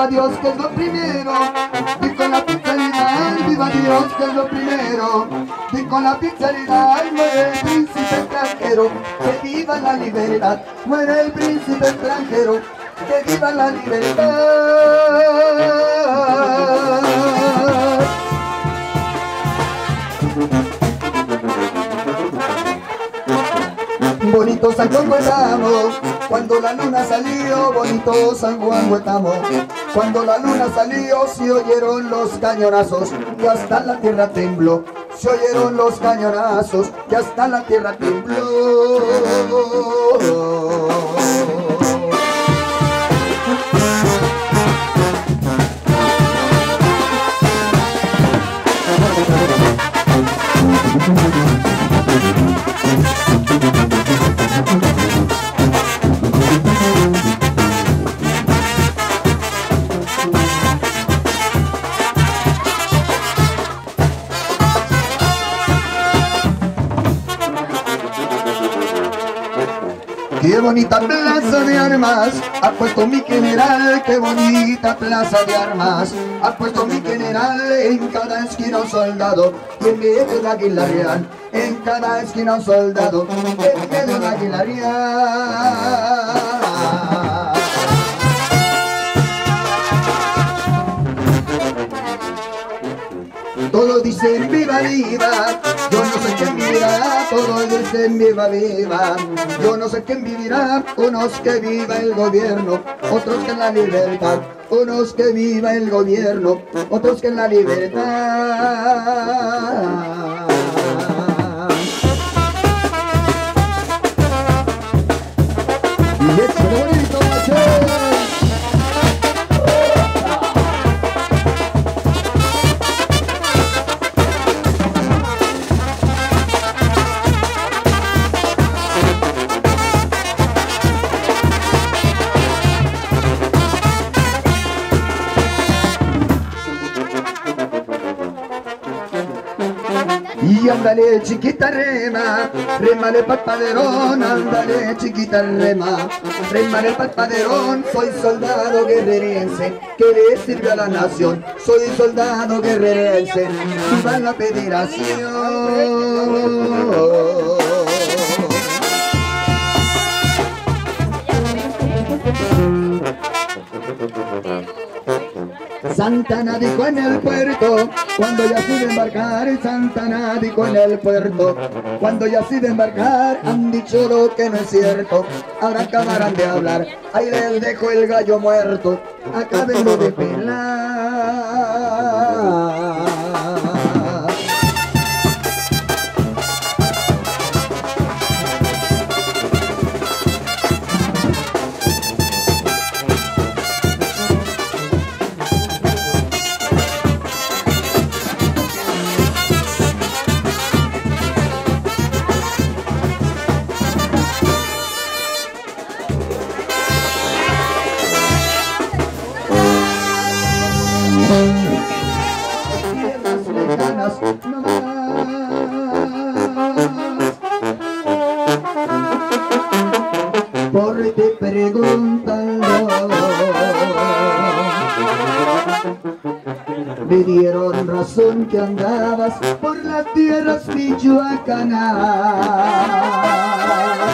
viva Dios que es lo primero, y con la pizzería, viva Dios que es lo primero, y con la pizzería muere el príncipe extranjero, que viva la libertad, muere el príncipe extranjero, que viva la libertad. Bonito San Juan estamos, cuando la luna salió, bonito San Juan estamos. Cuando la luna salió se oyeron los cañonazos y hasta la tierra tembló. Se oyeron los cañonazos y hasta la tierra tembló. Qué bonita plaza de armas ha puesto mi general, qué bonita plaza de armas ha puesto mi general. En cada esquina un soldado y en medio del águila real, en cada esquina un soldado y en medio del águila real. Todos dicen viva, viva, yo no sé quién vivirá. Todos dicen viva, viva, yo no sé quién vivirá. Unos que viva el gobierno, otros que en la libertad. Unos que viva el gobierno, otros que en la libertad. Y eso es bonito, y ándale chiquita rema, remale palpaderón, ándale chiquita rema, remale palpaderón. Soy soldado guerrerense que le sirve a la nación, soy soldado guerrerense, viva la federación. Santana dijo en el puerto, cuando ya se iba a embarcar, Santana dijo en el puerto, cuando ya se iba a embarcar, han dicho lo que no es cierto, ahora acabarán de hablar, ahí les dejo el gallo muerto, acábenlo de pelar. Por te preguntando, me dieron razón que andabas por las tierras michoacanas,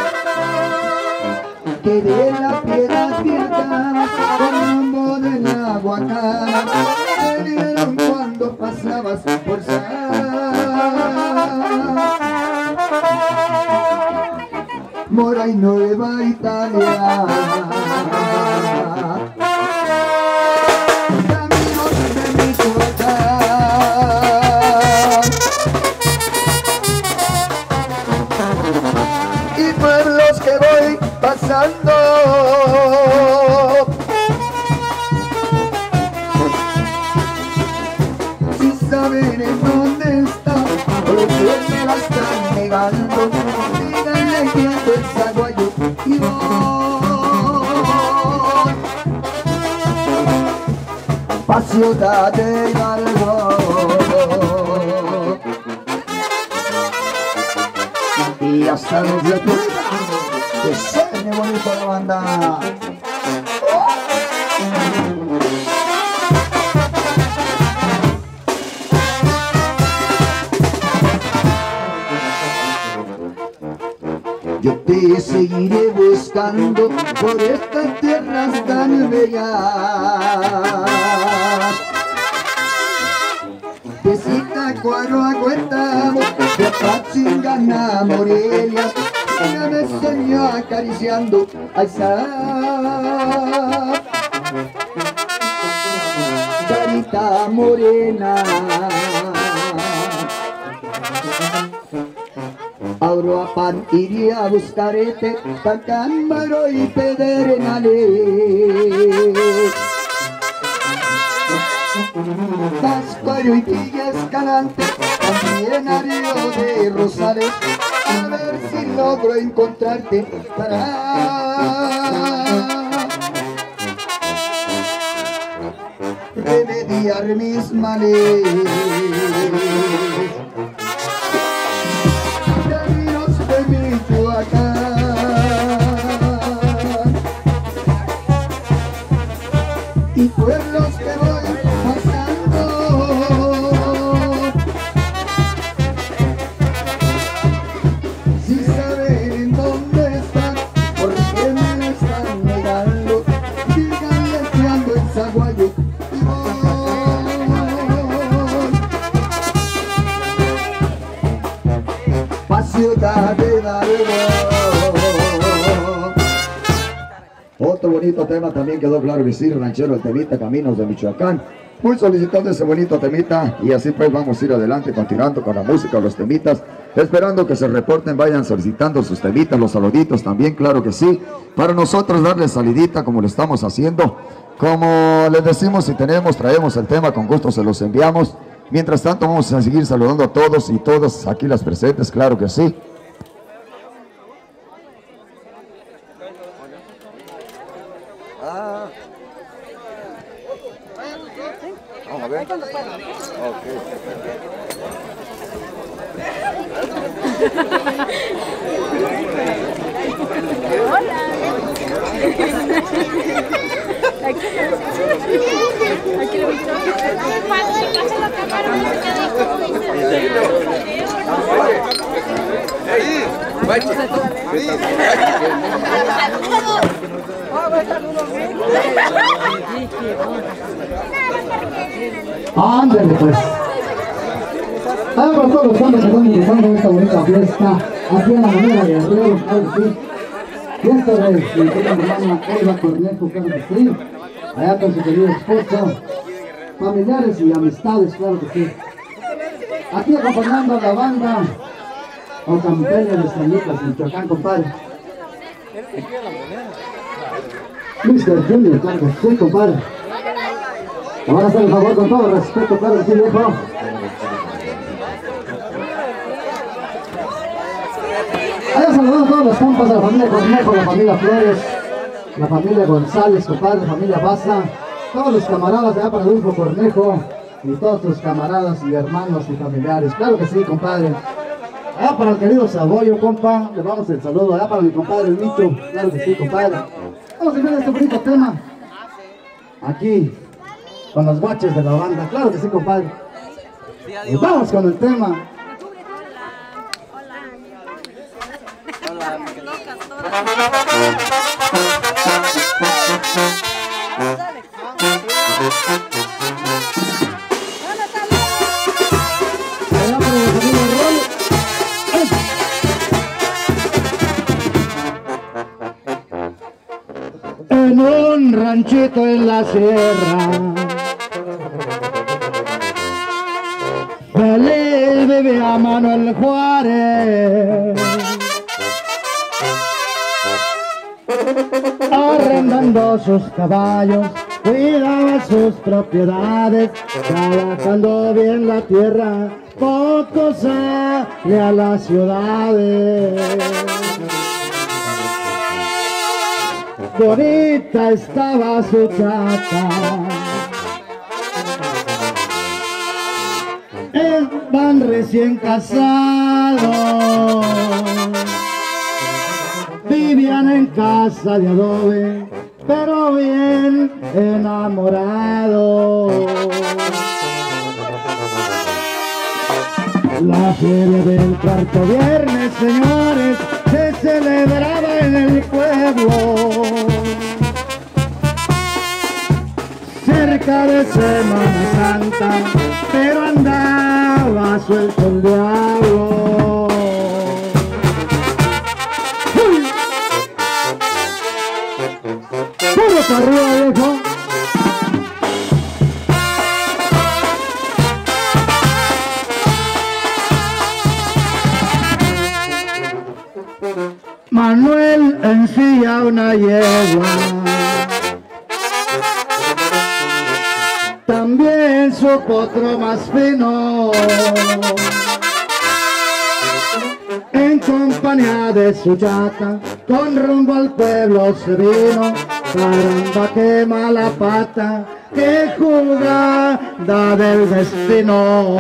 que de la piedra viajabas con rumbo de la Huacana, me dieron cuando pasabas por Mora y Nueva Italia. Caminos de Michoacán y pueblos que voy pasando, si saben en dónde está, porque me la están negando. Viento el zaguayo y voy pa' Ciudad de Hidalgo, y hasta los de Puebla, que suene bonito la banda. Yo te seguiré buscando por estas tierras tan bellas. De Zitácuaro a Huetamo, de Apatzingán a Morelia, ella me soñó acariciando a esa carita morena. A Uruapan iría a buscarete, Tacámbaro y Pedernales. Pascuario y Villa Escalante, también a Río de Rosales, a ver si logro encontrarte para remediar mis males. Caminos de Michoacán y pueblos que voy pasando, si saben en dónde están, por qué me lo están negando, díganle que ando en Zaguayo y voy pa' Ciudad de Hidalgo. Otro bonito tema también quedó claro que sí, ranchero el temita, Caminos de Michoacán. Muy solicitando ese bonito temita y así pues vamos a ir adelante continuando con la música, los temitas, esperando que se reporten, vayan solicitando sus temitas, los saluditos también, claro que sí, para nosotros darles salidita como lo estamos haciendo. Como les decimos, si tenemos, traemos el tema, con gusto se los enviamos. Mientras tanto vamos a seguir saludando a todos y todas aquí las presentes, claro que sí. Vamos a ver. Hola. Aquí lo visto. Pasa la cámara, no se quede como dice. Ándale pues. Ahora para todos los hombres que están disfrutando de esta bonita fiesta, aquí en la manera de Guerrero, claro que sí. Fiesta de mi hermana Olga Cornejo, claro que sí. Allá con su querido esposo, familiares y amistades, claro que sí. Aquí acompañando a la banda Ocampeña de San Lucas, Michoacán, compadre. Mr. Junior, claro que sí, compadre. Me van a hacer el favor con todo respeto, claro que sí, viejo. Allá saludando a todos los compas de la familia Cornejo, la familia Flores, la familia González, compadre, la familia Baza, todos los camaradas de allá para Adolfo Cornejo y todos sus camaradas y hermanos y familiares, claro que sí, compadre. Allá para el querido Saboyo, compa, le damos el saludo. Allá para mi compadre el Micho, claro que sí, compadre. Vamos a ver este bonito tema aquí con los guaches de la banda, claro que sí, compadre. Y vamos con el tema. En un ranchito en la sierra, feliz vivía Manuel Juárez, arrendando sus caballos, cuidaba sus propiedades, trabajando bien la tierra, poco sale a las ciudades. Bonita estaba su chata, van recién casados, vivían en casa de adobe, pero bien enamorados. La feria del cuarto viernes, señores, se celebraba en el pueblo, cerca de Semana Santa, pero andaba suelto el diablo. ¡Puro para arriba, viejo! Manuel ensilla una yegua, también su potro más fino, en compañía de su chata, con rumbo al pueblo se vino. Caramba, qué mala pata, qué jugada del destino.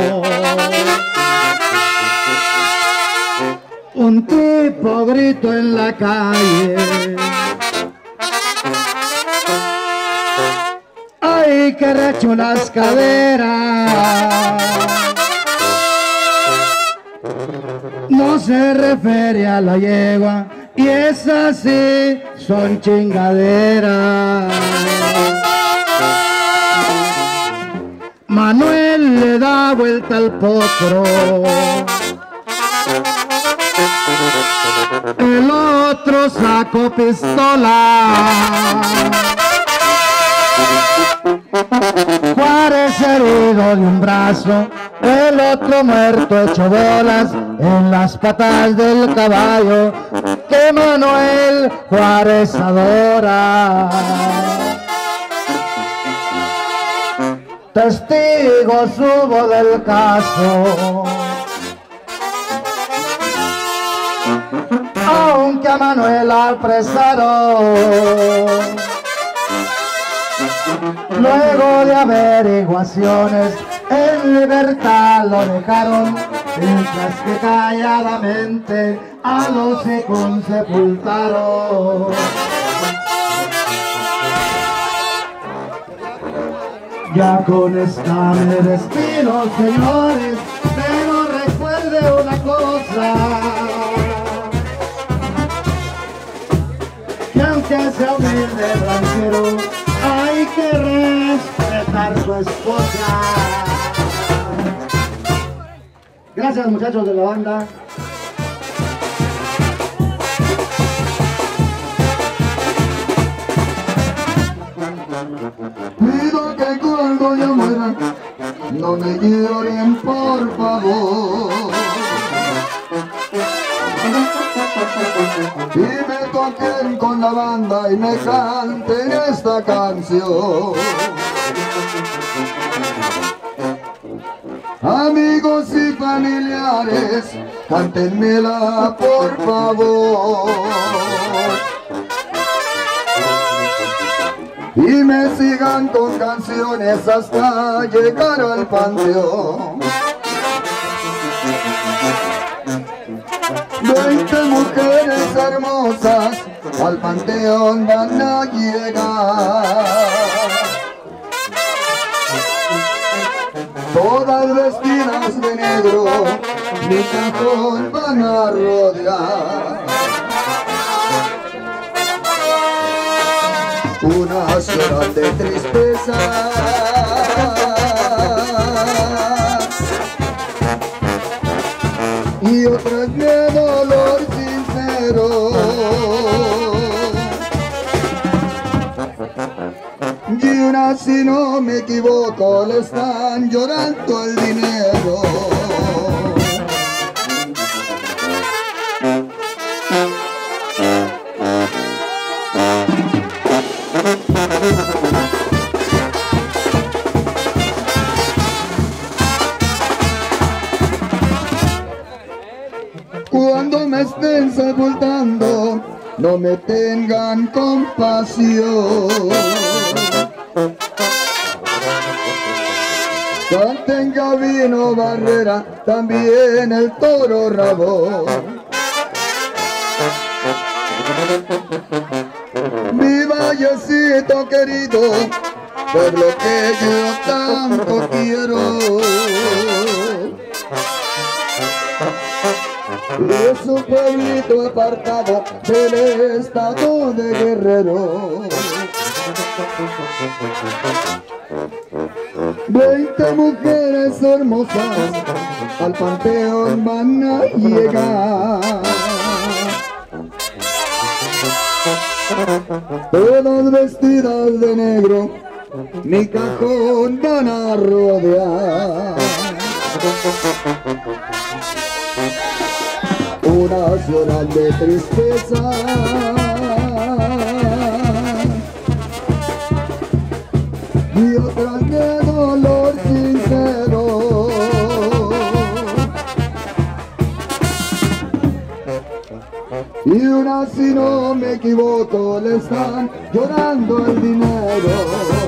Un tipo gritó en la calle: ¡ay, que recho las caderas! No se refiere a la yegua, y esas sí son chingaderas. Manuel le da vuelta al potro, el otro sacó pistola. Juárez herido de un brazo, el otro muerto hecho bolas en las patas del caballo que Manuel Juárez adora. Testigos hubo del caso, aunque a Manuel apresaron. Luego de averiguaciones, en libertad lo dejaron, mientras que calladamente a los hijos sepultaron. Ya con esta me despido, señores, pero recuerde una cosa, que aunque sea humilde ranchero, hay que respetar su esposa. Gracias, muchachos de la banda. Pido que cuando yo muera no me lloren, por favor, y me toquen con la banda y me canten esta canción. Amigos y familiares, cántenmela por favor, y me sigan con canciones hasta llegar al panteón. 20 mujeres hermosas al panteón van a llegar, todas vestidas de negro, mi cajón van a rodear. Unas lloran de tristeza, y otras de dolor sincero, y unas, si no me equivoco, le están llorando el dinero. Cuando me estén sepultando, no me tengan compasión. Canten Gabino Barrera, también el Toro Rabón. Mi vallecito querido, pueblo que yo tanto quiero. Es un pueblito apartado del estado de Guerrero. 20 mujeres hermosas al panteón van a llegar. Todas vestidas de negro, mi cajón van a rodear. Unas lloran de tristeza y otras de dolor sincero. Y unas, si no me equivoco, le están llorando el dinero.